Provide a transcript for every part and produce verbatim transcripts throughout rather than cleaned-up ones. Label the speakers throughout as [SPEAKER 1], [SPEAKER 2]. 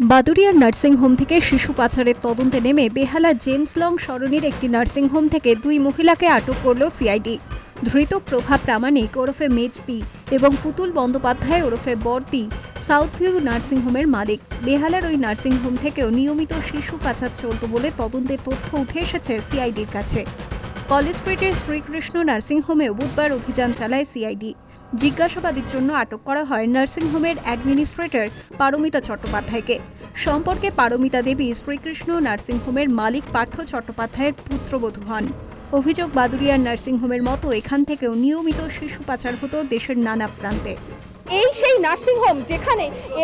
[SPEAKER 1] বাদুড়িয়ার nursing home থেকে শিশু পাচারের তদন্তে নেমে বেহালা জেমস লং সরণির একটি নার্সিংহোম থেকে দুই মহিলাকে আটক করল সিআইডি। ধৃত প্রভা প্রামাণিক ওরফে মেজদি এবং পুতুল বন্দ্যোপাধ্যায় ওরফে বর্দি সাউথভিউ নার্সিংহোমের মালিক। বেহালার ওই নার্সিংহোম থেকেও নিয়মিত শিশু পাচার চলত বলে তদন্তের তথ্য উঠে এসেছে সিআইডির কাছে। কলেজ স্ট্রিটের শ্রীকৃষ্ণ নার্সিংহোমেও বুধবার অভিযান চালায় সিআইডি। জিজ্ঞাসাবাদের জন্য আটক করা হয় নার্সিংহোমের অ্যাডমিনিস্ট্রেটর পারমিতা চট্টোপাধ্যায়কে। সম্পর্কে পারমিতা দেবী শ্রীকৃষ্ণ নার্সিংহোমের মালিক পার্থ চট্টোপাধ্যায়ের পুত্রবধূ হন। অভিযোগ, বাদুড়িয়ার নার্সিংহোমের মতো এখান থেকেও নিয়মিত শিশু পাচার হতো দেশের নানা প্রান্তে।
[SPEAKER 2] এই সেই নার্সিংহোম যেখানে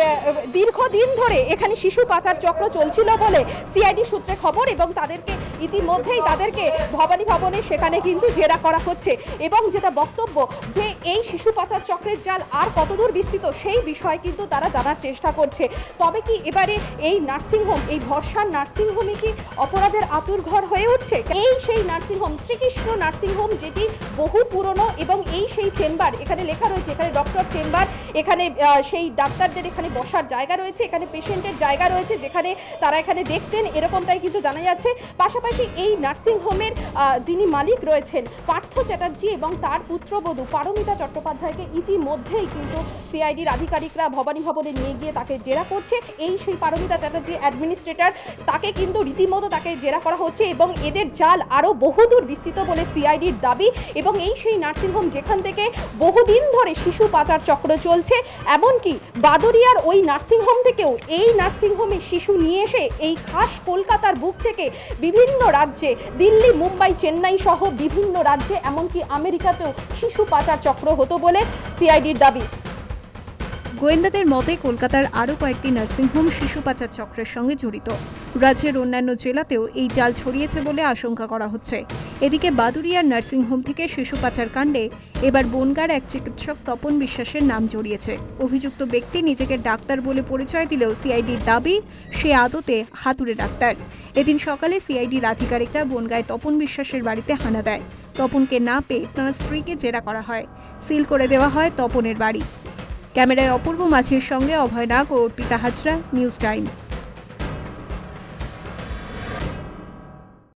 [SPEAKER 2] দীর্ঘদিন ধরে এখানে শিশু পাচার চক্র চলছিল বলে সিআইডি সূত্রে খবর, এবং তাদেরকে ইতিমধ্যেই তাদেরকে ভবানী ভবনে সেখানে কিন্তু জেরা করা হচ্ছে। এবং যেটা বক্তব্য যে এই শিশু পাচার চক্রের জাল আর কতদূর বিস্তৃত সেই বিষয়ে কিন্তু তারা জানার চেষ্টা করছে। তবে কি এবারে এই নার্সিংহোম, এই ভরসার নার্সিংহোমে কি অপরাধের আতুরঘর হয়ে উঠছে? এই সেই নার্সিংহোম শ্রীকৃষ্ণ নার্সিংহোম, যেটি বহু পুরনো, এবং এই সেই চেম্বার, এখানে লেখা রয়েছে এখানে ডক্টর চেম্বার, এখানে সেই ডাক্তারদের এখানে বসার জায়গা রয়েছে, এখানে পেশেন্টের জায়গা রয়েছে যেখানে তারা এখানে দেখতেন, এরকমটাই কিন্তু জানা যাচ্ছে। পাশাপাশি এই নার্সিংহোমের যিনি মালিক রয়েছেন পার্থ চ্যাটার্জি এবং তার পুত্রবধূ পারমিতা চট্টোপাধ্যায়কে ইতিমধ্যেই কিন্তু সিআইডির আধিকারিকরা ভবানী ভবনে নিয়ে গিয়ে তাকে জেরা করছে। এই সেই পারমিতা চ্যাটার্জি অ্যাডমিনিস্ট্রেটর, তাকে কিন্তু রীতিমতো তাকে জেরা করা হচ্ছে এবং এদের জাল আরও বহুদূর বিস্তৃত বলে সিআইডির দাবি। এবং এই সেই নার্সিংহোম যেখান থেকে বহুদিন ধরে শিশু পাচার চক্র চলছে, এমনকি বাদুড়িয়ার ওই নার্সিংহোম থেকেও এই নার্সিংহোমে শিশু নিয়ে এসে এই খাস কলকাতার বুক থেকে বিভিন্ন রাজ্যে, দিল্লি, মুম্বাই, চেন্নাই সহ বিভিন্ন রাজ্যে, এমনকি আমেরিকাতেও শিশু পাচার চক্র হতো বলে সিআইডির দাবি।
[SPEAKER 1] গোয়েন্দাদের মতে কলকাতার আরও কয়েকটি নার্সিংহোম শিশু পাচার চক্রের সঙ্গে জড়িত। রাজ্যের অন্যান্য জেলাতেও এই জাল ছড়িয়েছে বলে আশঙ্কা করা হচ্ছে। এদিকে বাদুড়িয়ার নার্সিংহোম থেকে শিশু পাচার কাণ্ডে এবার বনগাঁর এক চিকিৎসক তপন বিশ্বাসের নাম জড়িয়েছে। অভিযুক্ত ব্যক্তি নিজেকে ডাক্তার বলে পরিচয় দিলেও সিআইডির দাবি সে আদতে হাতুড়ে ডাক্তার। এদিন সকালে সিআইডির আধিকারিকরা বনগাঁয় তপন বিশ্বাসের বাড়িতে হানা দেয়। তপনকে না পেয়ে তাঁর স্ত্রীকে জেরা করা হয়। সিল করে দেওয়া হয় তপনের বাড়ি। ক্যামেরায় অপূর্ব মাঝির সঙ্গে অভয় নাগ ও অর্পিতা হাজরা, নিউজ টাইম।